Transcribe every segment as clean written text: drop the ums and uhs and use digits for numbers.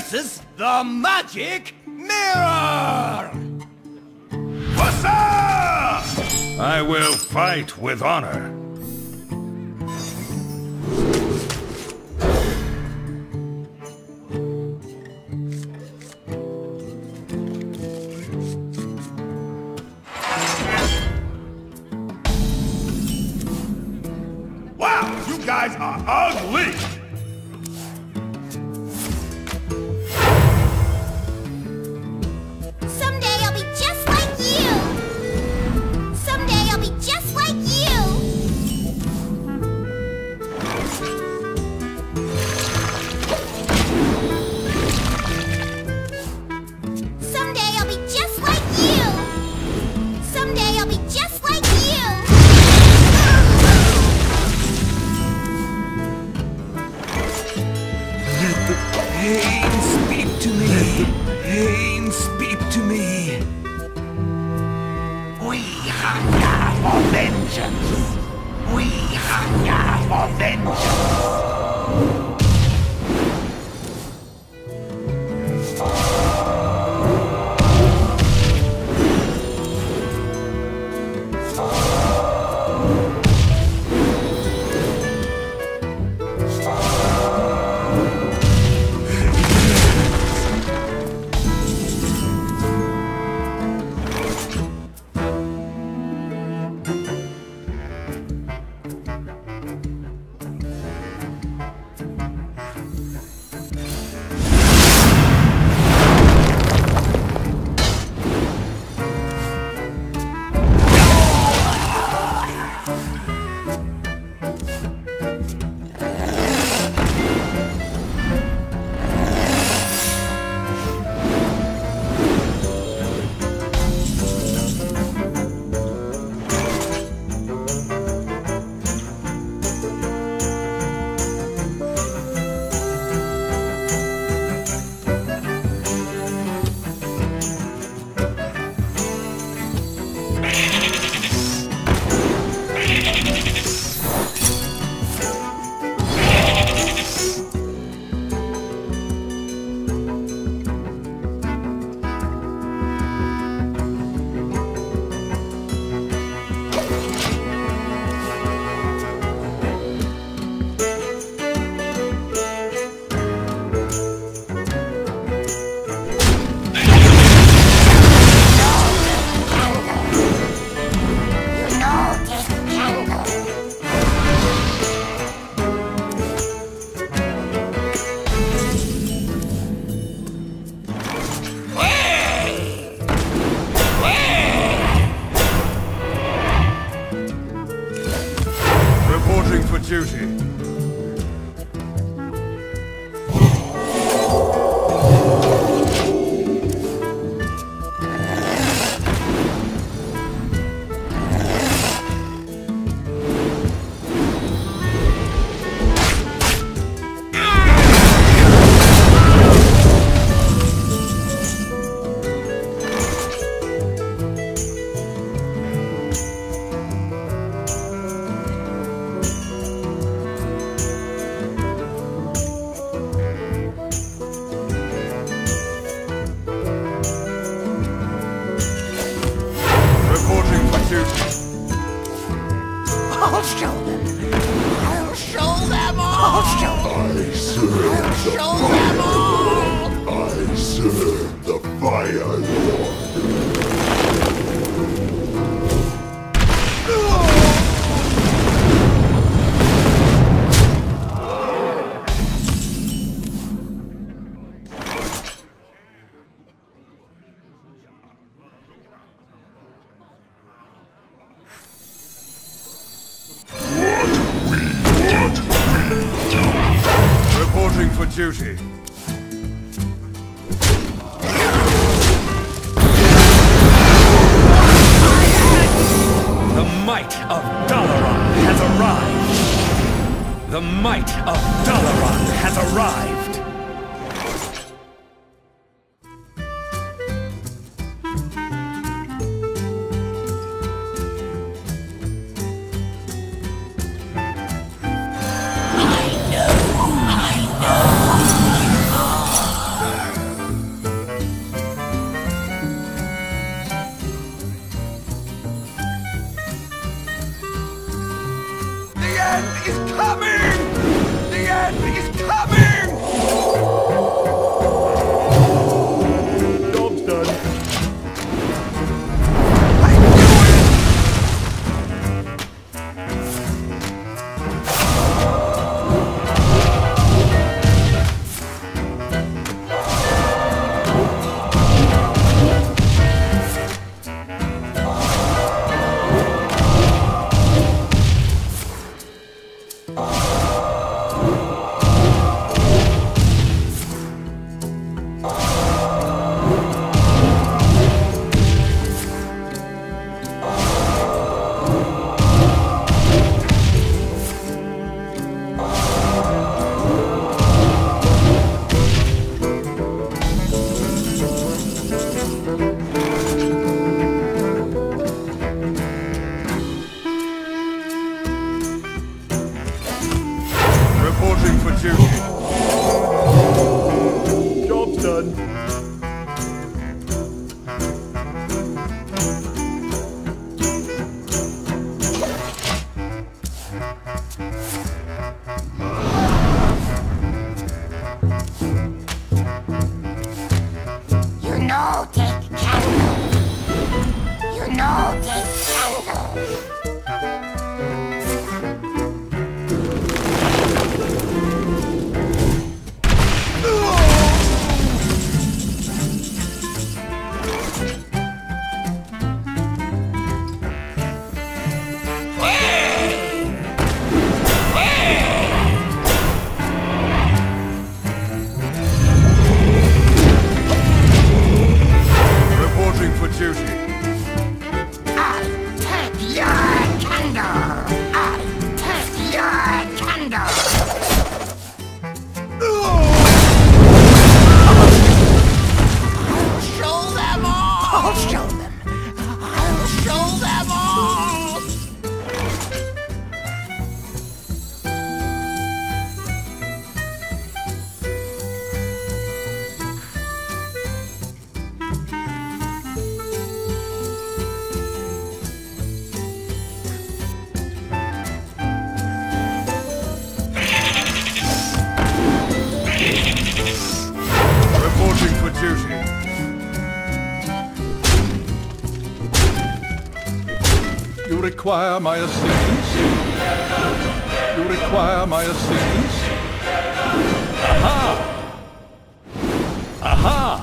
versus the magic mirror! What's up? I will fight with honor. Wow, you guys are ugly! Pain, speak to me. Pain, speak to me. We hunger for vengeance. We hunger for vengeance. Reporting for duty. I'll show them. I'll show them all. I serve the Fire Lord. Reporting for duty. The might of Dalaran has arrived! The might of Dalaran has arrived! end is coming! The end is coming! Job's done. I knew it! Reporting for duty. Job's done. You know, take candle. You know, take candle. Reporting for duty. I'll take your candle. I'll take your candle. I'll show them all. I'll show them. I'll show them all. Reporting for duty. You require my assistance? You require my assistance? Aha! Aha!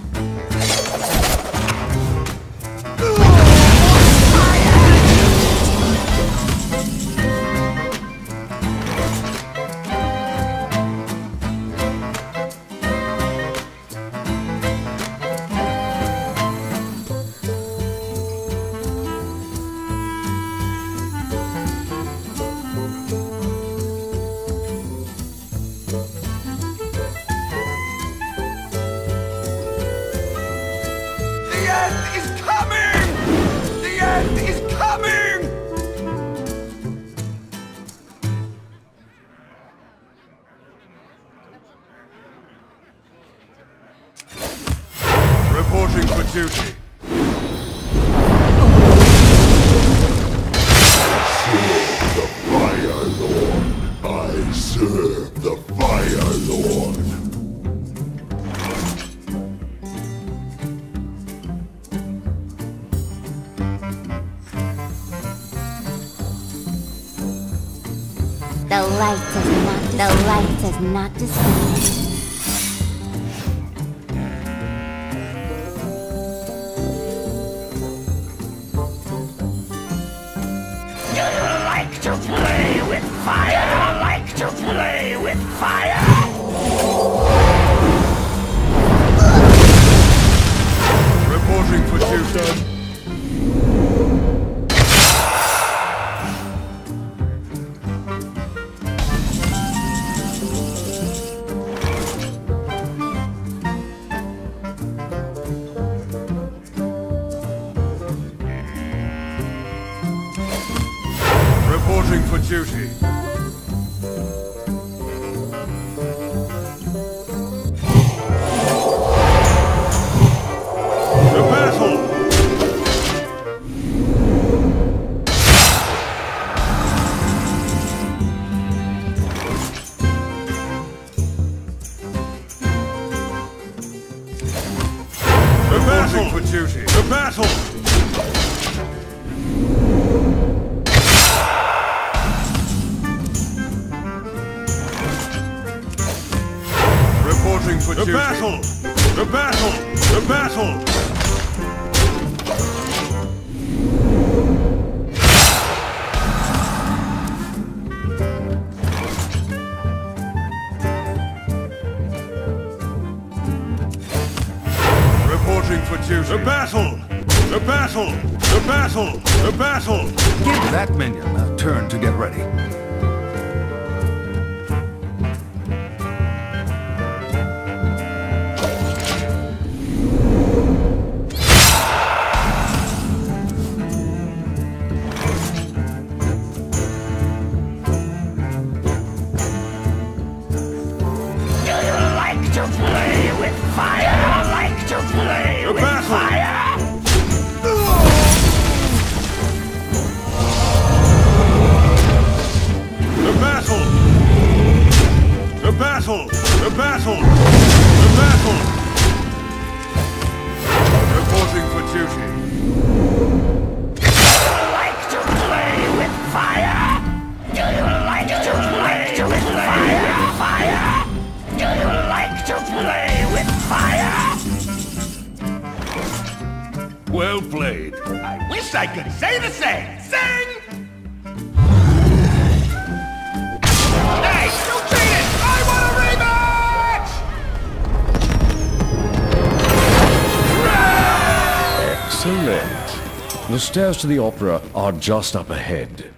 The end is coming! The end is coming! Reporting for duty. The Fire Lord. I serve the Fire Lord. The light does not discriminate. You like to play with fire? Like to play with fire? Reporting for duty. Reporting for duty. for duty. To battle! Reporting for duty. To battle! To battle! To battle! Reporting for duty. To battle! To battle! To battle! To battle! Give that minion a turn to get ready. To play with fire, like to play with fire. The battle! The battle! The battle! The battle! Reporting for duty. Like to play with fire? Do you like to play with fire? Fire? Do you like to play with fire? Well played. I wish I could say the same. Sing! Hey, don't cheat it! I want a rematch! Excellent. The stairs to the opera are just up ahead.